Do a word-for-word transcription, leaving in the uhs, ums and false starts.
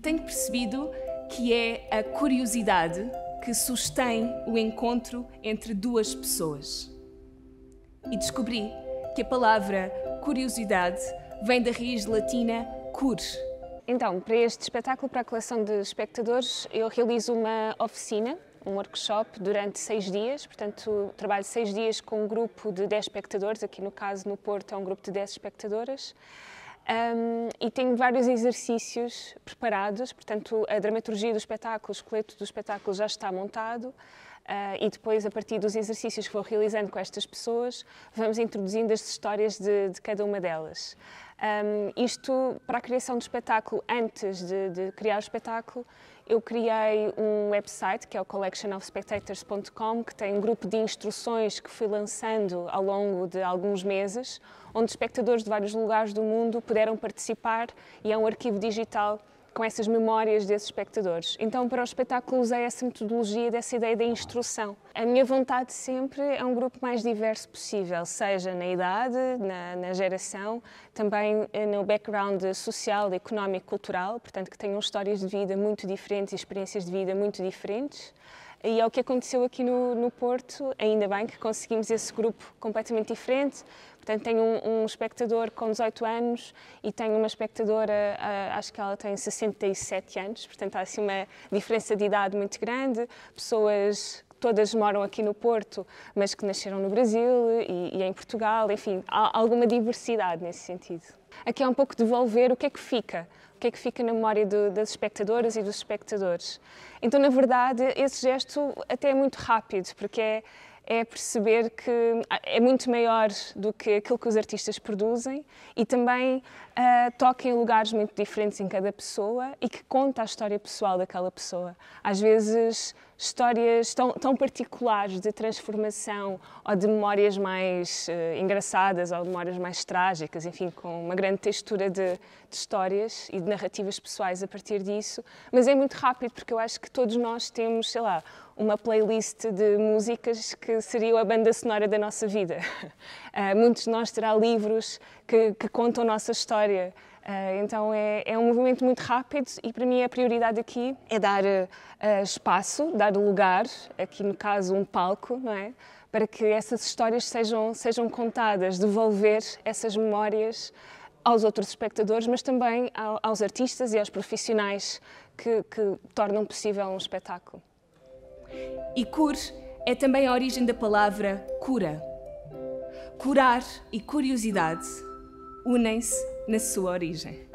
Tenho percebido que é a curiosidade que sustém o encontro entre duas pessoas. E descobri que a palavra curiosidade vem da raiz latina cur. Então, para este espetáculo, para a coleção de espectadores, eu realizo uma oficina, um workshop, durante seis dias. Portanto, trabalho seis dias com um grupo de dez espectadores, aqui no caso, no Porto, é um grupo de dez espectadoras. Um, e tenho vários exercícios preparados, portanto, a dramaturgia do espetáculo, o esqueleto do espetáculo já está montado. Uh, e depois, a partir dos exercícios que vou realizando com estas pessoas, vamos introduzindo as histórias de, de cada uma delas. Um, isto, para a criação do espetáculo, antes de, de criar o espetáculo, eu criei um website, que é o collection of spectators ponto com, que tem um grupo de instruções que fui lançando ao longo de alguns meses, onde espectadores de vários lugares do mundo puderam participar, e é um arquivo digital com essas memórias desses espectadores. Então, para o espetáculo, usei essa metodologia, dessa ideia da instrução. A minha vontade sempre é um grupo mais diverso possível, seja na idade, na, na geração, também no background social, económico, cultural, portanto, que tenham histórias de vida muito diferentes e experiências de vida muito diferentes. E é o que aconteceu aqui no, no Porto, ainda bem que conseguimos esse grupo completamente diferente. Portanto, tenho um, um espectador com dezoito anos e tenho uma espectadora, uh, acho que ela tem sessenta e sete anos, portanto há assim uma diferença de idade muito grande. Pessoas, todas moram aqui no Porto, mas que nasceram no Brasil e, e em Portugal, enfim, há alguma diversidade nesse sentido. Aqui é um pouco devolver o que é que fica. O que é que fica na memória do, das espectadoras e dos espectadores. Então, na verdade, esse gesto até é muito rápido, porque é, é perceber que é muito maior do que aquilo que os artistas produzem e também uh, toca em lugares muito diferentes em cada pessoa e que conta a história pessoal daquela pessoa. Às vezes, histórias tão, tão particulares de transformação ou de memórias mais uh, engraçadas ou memórias mais trágicas, enfim, com uma grande textura de, de histórias e de narrativas pessoais a partir disso, mas é muito rápido porque eu acho que todos nós temos, sei lá, uma playlist de músicas que seria a banda sonora da nossa vida. Uh, muitos de nós terão livros que, que contam a nossa história. Uh, então é, é um movimento muito rápido e para mim a prioridade aqui é dar uh, espaço, dar lugar, aqui no caso um palco, não é? Para que essas histórias sejam, sejam contadas, devolver essas memórias aos outros espectadores, mas também ao, aos artistas e aos profissionais que, que tornam possível um espetáculo. E cur é também a origem da palavra cura. Curar e curiosidade unem-se na sua origem.